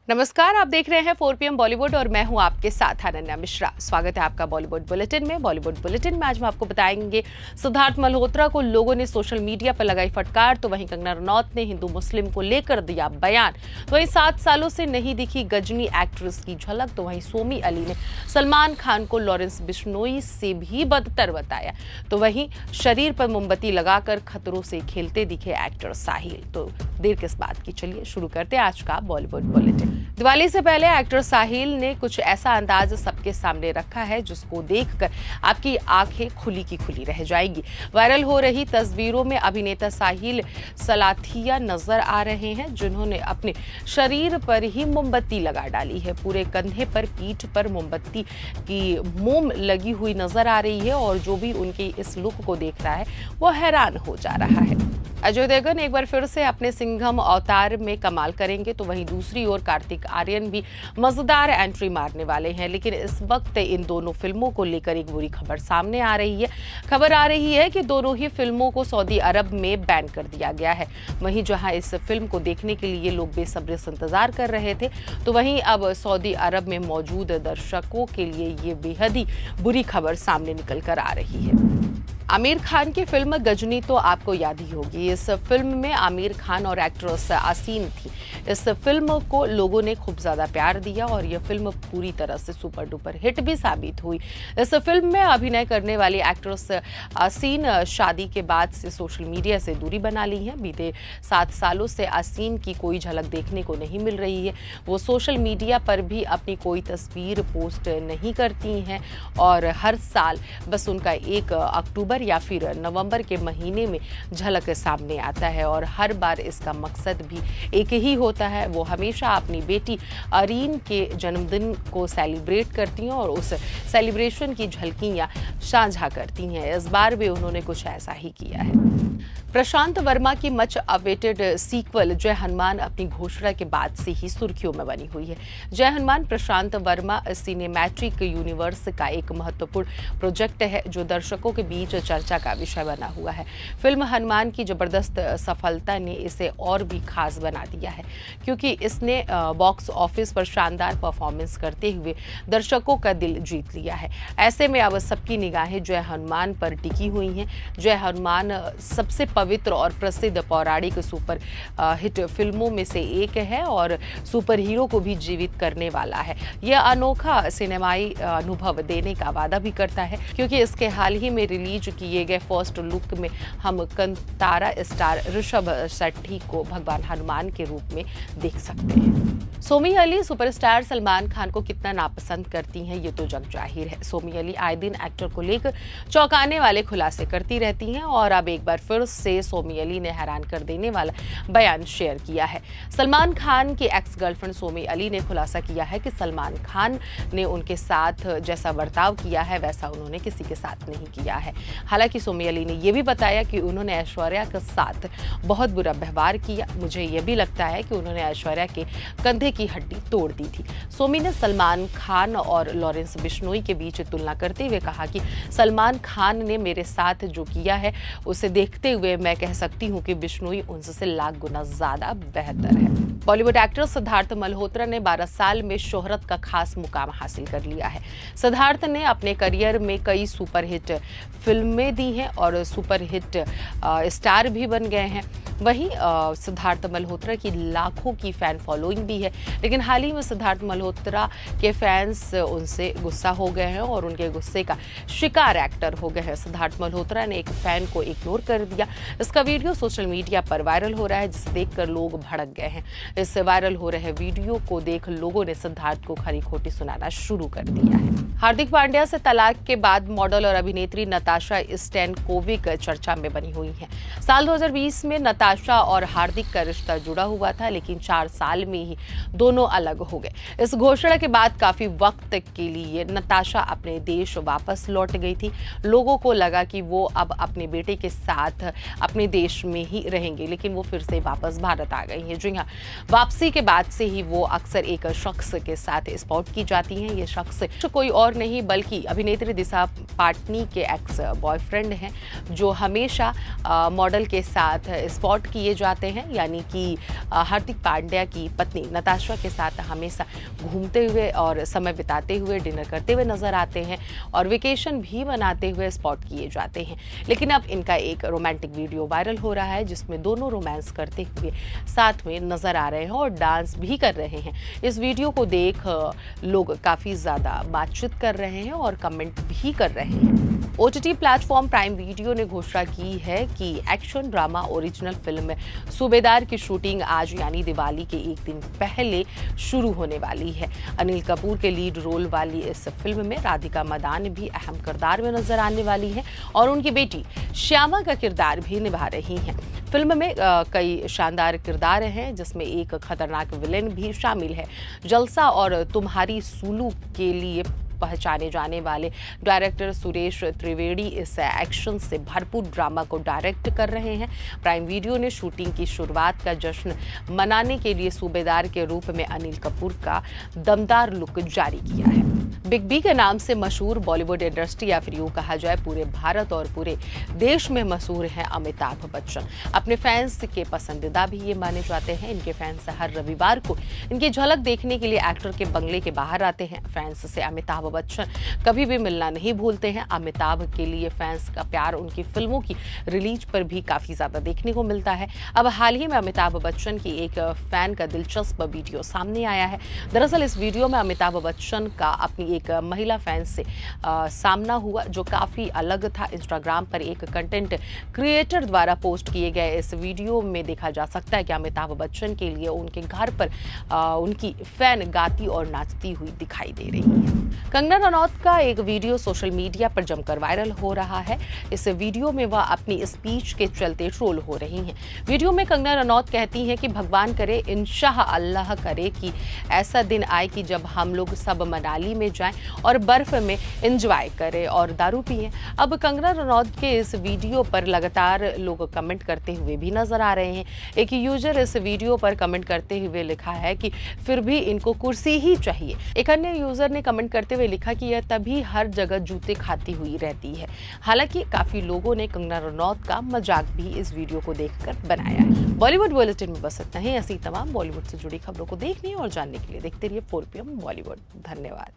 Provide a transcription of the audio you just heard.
नमस्कार, आप देख रहे हैं 4 PM बॉलीवुड और मैं हूं आपके साथ अनन्या मिश्रा। स्वागत है आपका बॉलीवुड बुलेटिन में। बॉलीवुड बुलेटिन में आज हम आपको बताएंगे सिद्धार्थ मल्होत्रा को लोगों ने सोशल मीडिया पर लगाई फटकार, तो वहीं कंगना रनौत ने हिंदू मुस्लिम को लेकर दिया बयान। तो वहीं 7 सालों से नहीं दिखी गजनी एक्ट्रेस की झलक। तो वहीं सोमी अली ने सलमान खान को लॉरेंस बिश्नोई से भी बदतर बताया। तो वहीं शरीर पर मोमबत्ती लगाकर खतरों से खेलते दिखे एक्टर साहिल। तो देर किस बात की, चलिए शुरू करते हैं आज का बॉलीवुड बुलेटिन। दिवाली से पहले एक्टर साहिल ने कुछ ऐसा अंदाज सबके सामने रखा है जिसको देखकर आपकी आंखें खुली की खुली रह जाएंगी। वायरल हो रही तस्वीरों में अभिनेता साहिल सलाथिया नजर आ रहे हैं, जिन्होंने अपने शरीर पर ही मोमबत्ती लगा डाली है। पूरे कंधे पर, पीठ पर मोमबत्ती की मोम लगी हुई नजर आ रही है और जो भी उनके इस लुक को देख रहा है वो हैरान हो जा रहा है। अजय देवगन एक बार फिर से अपने सिंघम अवतार में कमाल करेंगे, तो वहीं दूसरी ओर कार्तिक आर्यन भी मजेदार एंट्री मारने वाले हैं। लेकिन इस वक्त इन दोनों फिल्मों को लेकर एक बुरी खबर सामने आ रही है। खबर आ रही है कि दोनों ही फिल्मों को सऊदी अरब में बैन कर दिया गया है। वहीं जहां इस फिल्म को देखने के लिए लोग बेसब्री से इंतजार कर रहे थे, तो वहीं अब सऊदी अरब में मौजूद दर्शकों के लिए ये बेहद ही बुरी खबर सामने निकल कर आ रही है। आमिर खान की फिल्म गजनी तो आपको याद ही होगी। इस फिल्म में आमिर खान और एक्ट्रेस आसीन थी। इस फिल्म को लोगों ने खूब ज्यादा प्यार दिया और यह फिल्म पूरी तरह से सुपर डुपर हिट भी साबित हुई। इस फिल्म में अभिनय करने वाली एक्ट्रेस आसीन शादी के बाद से सोशल मीडिया से दूरी बना ली है। बीते 7 सालों से आसीन की कोई झलक देखने को नहीं मिल रही है। वो सोशल मीडिया पर भी अपनी कोई तस्वीर पोस्ट नहीं करती हैं और हर साल बस उनका 1 अक्टूबर या फिर नवंबर के महीने में झलक सामने आता है और हर बार इसका मकसद भी एक ही होता है। वो हमेशा अपनी बेटी अरीन के जन्मदिन को सेलिब्रेट करती हैं और उस सेलिब्रेशन की झलकियां साझा करती हैं। इस बार भी उन्होंने कुछ ऐसा ही किया है। प्रशांत वर्मा की मच अवेटेड सीक्वल जय हनुमान अपनी घोषणा के बाद से ही सुर्खियों में बनी हुई है। जय हनुमान प्रशांत वर्मा सिनेमैटिक यूनिवर्स का एक महत्वपूर्ण प्रोजेक्ट है जो दर्शकों के बीच चर्चा का विषय बना हुआ है। फिल्म हनुमान की जबरदस्त सफलता ने इसे और भी खास बना दिया है, क्योंकि इसने बॉक्स ऑफिस पर शानदार परफॉर्मेंस करते हुए दर्शकों का दिल जीत लिया है। ऐसे में अब सबकी निगाहें जय हनुमान पर टिकी हुई हैं। जय हनुमान सबसे पवित्र और प्रसिद्ध पौराणिक सुपर हिट फिल्मों में से एक है और सुपर हीरो को भी जीवित करने वाला है। यह अनोखा सिनेमाई अनुभव देने का वादा भी करता है, क्योंकि इसके हाल ही में रिलीज किए गए फर्स्ट लुक में हम कंतारा स्टार ऋषभ शेट्टी को भगवान हनुमान के रूप में देख सकते हैं। सोमी अली सुपरस्टार सलमान खान को कितना नापसंद करती हैं ये तो जग जाहिर है। सोमी अली आए दिन एक्टर को लेकर चौंकाने वाले खुलासे करती रहती हैं और अब एक बार फिर से सोमी अली ने हैरान कर देने वाला बयान शेयर किया है। सलमान खान की एक्स गर्लफ्रेंड सोमी अली ने खुलासा किया है कि सलमान खान ने उनके साथ जैसा बर्ताव किया है वैसा उन्होंने किसी के साथ नहीं किया है। हालांकि सोमी अली ने यह भी बताया कि उन्होंने ऐश्वर्या के साथ बहुत बुरा व्यवहार किया। मुझे यह भी लगता है कि उन्होंने ऐश्वर्या के कंधे की हड्डी तोड़ दी थी। सोमी ने सलमान खान और लॉरेंस बिश्नोई के बीच तुलना करते हुए कहा कि सलमान खान ने मेरे साथ जो किया है उसे देखते हुए मैं कह सकती हूं कि बिश्नोई उनसे लाख गुना ज्यादा बेहतर है। बॉलीवुड एक्टर सिद्धार्थ मल्होत्रा ने 12 साल में शोहरत का खास मुकाम हासिल कर लिया है। सिद्धार्थ ने अपने करियर में कई सुपरहिट फिल्में दी हैं और सुपरहिट स्टार भी बन गए हैं। वहीं सिद्धार्थ मल्होत्रा की लाखों की फैन फॉलोइंग भी है, लेकिन हाल ही में सिद्धार्थ मल्होत्रा के फैंस उनसे गुस्सा हो गए हैं और उनके गुस्से का शिकार एक्टर हो गए हैं। सिद्धार्थ मल्होत्रा ने एक फैन को इग्नोर कर दिया। इसका वीडियो सोशल मीडिया पर वायरल हो रहा है, जिसे देखकर लोग भड़क गए हैं। इस वायरल हो रहे वीडियो को देख लोगों ने सिद्धार्थ को खरी खोटी सुनाना शुरू कर दिया है। हार्दिक पांड्या से तलाक के बाद मॉडल और अभिनेत्री नताशा स्टैनकोविक चर्चा में बनी हुई हैं। साल 2020 में नताशा और हार्दिक का रिश्ता जुड़ा हुआ था, लेकिन 4 साल में ही दोनों अलग हो गए। इस घोषणा के बाद काफी वक्त के लिए नताशा अपने देश वापस लौट गई थी। लोगों को लगा कि वो अब अपने बेटे के साथ अपने देश में ही रहेंगे, लेकिन वो फिर से वापस भारत आ गई हैं। जी हाँ, वापसी के बाद से ही वो अक्सर एक शख्स के साथ स्पॉट की जाती हैं। ये शख्स कोई और नहीं बल्कि अभिनेत्री दिशा पाटनी के एक्स बॉयफ्रेंड हैं, जो हमेशा मॉडल के साथ स्पॉट स्पॉट किए जाते हैं, यानी कि हार्दिक पांड्या की पत्नी नताशा के साथ हमेशा घूमते हुए और समय बिताते हुए, डिनर करते हुए नजर आते हैं और वेकेशन भी मनाते हुए स्पॉट किए जाते हैं। लेकिन अब इनका एक रोमांटिक वीडियो वायरल हो रहा है जिसमें दोनों रोमांस करते हुए साथ में नजर आ रहे हैं और डांस भी कर रहे हैं। इस वीडियो को देख लोग काफी ज्यादा बातचीत कर रहे हैं और कमेंट भी कर रहे हैं। OTT प्लेटफॉर्म प्राइम वीडियो ने घोषणा की है कि एक्शन ड्रामा ओरिजिनल फिल्म सूबेदार की शूटिंग आज यानी दिवाली के एक दिन पहले शुरू होने वाली है। अनिल कपूर के लीड रोल वाली इस फिल्म में राधिका मदान भी अहम किरदार में नजर आने वाली है और उनकी बेटी श्यामा का किरदार भी निभा रही हैं। फिल्म में कई शानदार किरदार हैं जिसमें एक खतरनाक विलेन भी शामिल है। जलसा और तुम्हारी सुलू के लिए पहचाने जाने वाले डायरेक्टर सुरेश त्रिवेदी इस एक्शन से भरपूर ड्रामा को डायरेक्ट कर रहे हैं। प्राइम वीडियो ने शूटिंग की शुरुआत का जश्न मनाने के लिए सूबेदार के रूप में अनिल कपूर का दमदार लुक जारी किया है। बिग बी के नाम से मशहूर बॉलीवुड इंडस्ट्री या फिर यूं कहा जाए पूरे भारत और पूरे देश में मशहूर हैं अमिताभ बच्चन। अपने फैंस के पसंदीदा भी ये माने जाते हैं। इनके फैंस हर रविवार को इनकी झलक देखने के लिए एक्टर के बंगले के बाहर आते हैं। फैंस से अमिताभ बच्चन कभी भी मिलना नहीं भूलते हैं। अमिताभ के लिए फैंस का प्यार उनकी फिल्मों की रिलीज पर भी काफी ज्यादा देखने को मिलता है। अब हाल ही में अमिताभ बच्चन की एक फैन का दिलचस्प वीडियो सामने आया है। दरअसल इस वीडियो में अमिताभ बच्चन का अपनी एक महिला फैन से सामना हुआ जो काफी अलग था। इंस्टाग्राम पर एक कंटेंट क्रिएटर द्वारा पोस्ट किए गए इस वीडियो में देखा जा सकता है कि अमिताभ बच्चन के लिए उनके घर पर उनकी फैन गाती और नाचती हुई दिखाई दे रही है। कंगना रनौत का एक वीडियो सोशल मीडिया पर जमकर वायरल हो रहा है। इस वीडियो में वह अपनी स्पीच के चलते ट्रोल हो रही हैं। वीडियो में कंगना रनौत कहती हैं कि भगवान करे, इंशाअल्लाह अल्लाह करे कि ऐसा दिन आए कि जब हम लोग सब मनाली में जाएं और बर्फ में एंजॉय करें और दारू पिएं। अब कंगना रनौत के इस वीडियो पर लगातार लोग कमेंट करते हुए भी नजर आ रहे हैं। एक यूजर इस वीडियो पर कमेंट करते हुए लिखा है कि फिर भी इनको कुर्सी ही चाहिए। एक अन्य यूजर ने कमेंट करते हुए लिखा कि यह तभी हर जगह जूते खाती हुई रहती है। हालांकि काफी लोगों ने कंगना रनौत का मजाक भी इस वीडियो को देखकर बनाया है। बॉलीवुड बुलेटिन में बस इतना ही। ऐसी तमाम बॉलीवुड से जुड़ी खबरों को देखने और जानने के लिए देखते रहिए 4 PM बॉलीवुड। धन्यवाद।